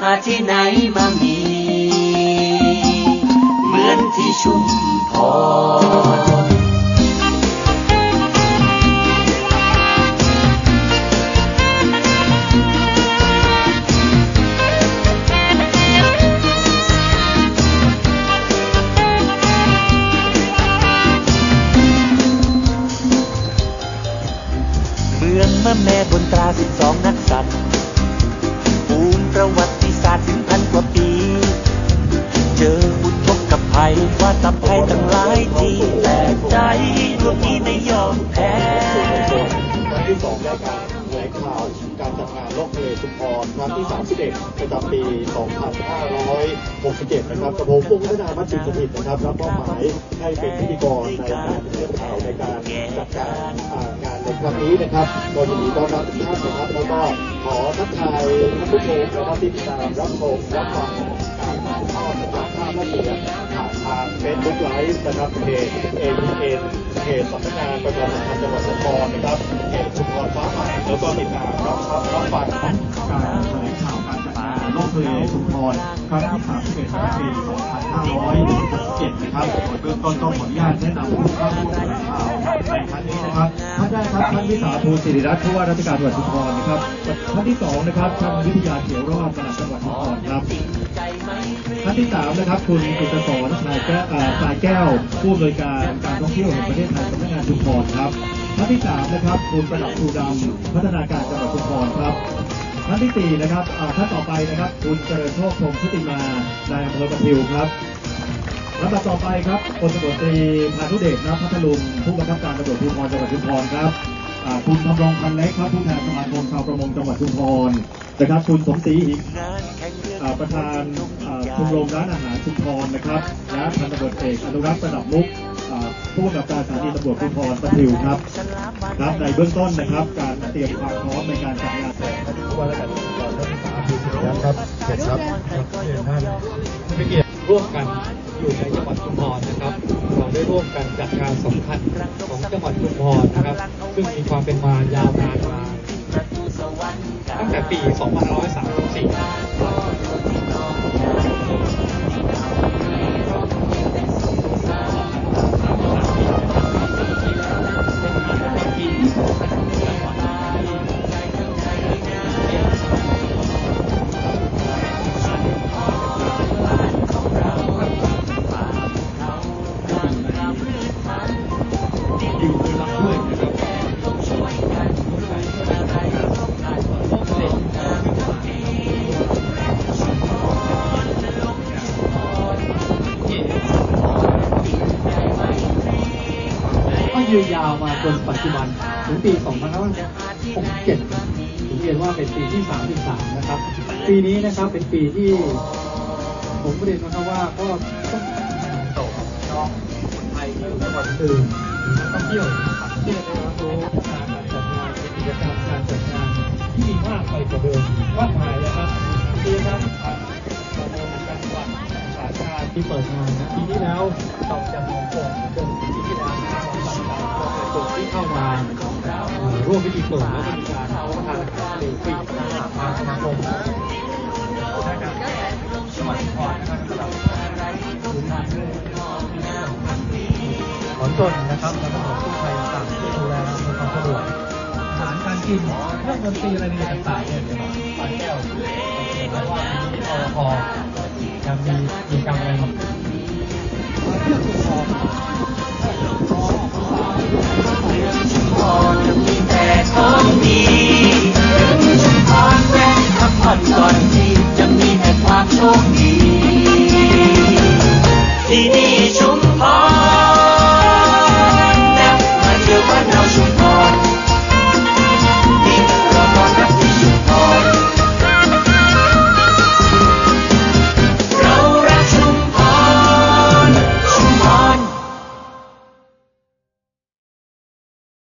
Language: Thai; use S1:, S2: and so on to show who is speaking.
S1: าที่ไหนมามีเหมือนที่ชุมพรแม่บนตรา12นักสัตว์ภูมิประวัติศาสตร์ถึง1,000 กว่าปีเจออุทกภัยว่าตภัยตั้งหลายทีแต่ใจดวงนี้ไม่ยอมแพ้
S2: วันที่2ได้การแถลงข่าวการจัดงานโลกทะเลชุมพรครั้งที่31ประจำปี 2567 นะครับกระผมพุ่งพัฒนามัจจุสถิตนะครับรับมอบหมายให้เป็นพิธีกรในการเรื่องข่าวในการจัดการงานในครั้งนี้นะครับก็ยินดีต้อนรับทุกท่านนะครับแล้วก็ขอทักทายท่านผู้ชมนะครับที่ติดตามรับชมรับฟังการถ่ายทอดจากภาพและเสียงผ่านทางเฟซบุ๊กไลฟ์นะครับเพจ AEN เพจสำนักงานประชาสัมพันธ์จังหวัดชุมพรนะครับเพจชุมพรฟ้าใหม่แล้วก็ติดตามรับฟังการแถลงข่าวการจัดงานโลกทะเลชุมพรครั้งที่31ประจำปี 2567 นะครับเบื้องต้นต้องขออนุญาตแนะนำผู้เข้าร่วมแถลงข่าวในครั้งนี้นะครับท่านแรกครับท่านวิสาภูสิริรัตน์ผู้ว่าราชการจังหวัดชุมพรนะครับท่านที่2นะครับท่านวิทยาเขียวรอดปลัดจังหวัดชุมพรครับท่านที่3นะครับคุณกิตติศรสายแก้วผู้อำนวยการการท่องเที่ยวแห่งประเทศไทยสำนักงานชุมพรครับท่านที่3นะครับคุณประดับภูดำพัฒนาการจังหวัดชุมพรครับท่านที่4นะครับท่านต่อไปนะครับคุณเจริญโชคพรหมชุติมานายอำเภอประทิวครับลำดับต่อไปครับพลตำรวจตรีพานุเดชณพัทลุงผู้บังคับการตำรวจภูธรจังหวัดชุมพรครับคุณธำรงพันเล็กครับผู้แทนสมาคมชาวประมงจังหวัดชุมพรนะครับคุณสมศรีหิงประธานชมรมร้านอาหารชุมพรนะครับและพันตำรวจเอกอนุรักษ์ประดับมุกผู้กำกับการสถานีตำรวจภูธรประทิวครับครับในเบื้องต้นนะครับการเตรียมความพร้อมในการจัดงานผู้ว่าราชการจังหวัดครับเกียรติครับไม่เกียรติร่วมกันอยู่ในจังหวัดชุมพรนะครับเราได้ร่วมกันจัดงานสำคัญของจังหวัดชุมพรนะครับซึ่งมีความเป็นมายาวนานมาตั้งแต่ปี 2534ยืนยาวมาจนปัจจุบันถึงปี 2567 ผมเรียนว่าเป็นปีที่ 33 นะครับปีนี้นะครับเป็นปีที่ผมเรียนนะครับว่าก็ต้องโตน้องคนไทยที่อยู่จังหวัดอื่นท่องเที่ยวที่จะได้รับรู้การจัดงานกิจกรรมการจัดงานที่มีมากไปกว่าเดิมมากมายนะครับปีนี้ครับประมงจังหวัดสาขาที่เปิดงานนะปีที่แล้วเราจะมองโกงเดิมปีที่แล้วที่เข้ามาร่วมพิธีเปิดและมีการรับประทานอาหารทะเลฟรีทางสมาคมได้จากจังหวัดชุมพรนะครับสำหรับดูงานด้วยขนส่งนะครับและตำรวจกู้ภัยต่างๆที่ดูแลอำนวยความสะดวกอาหารการกินเรื่องดนตรีอะไรต่างๆเนี่ยปาแก้วแล้วว่ามีอพยังมีกิจกรรมอะไร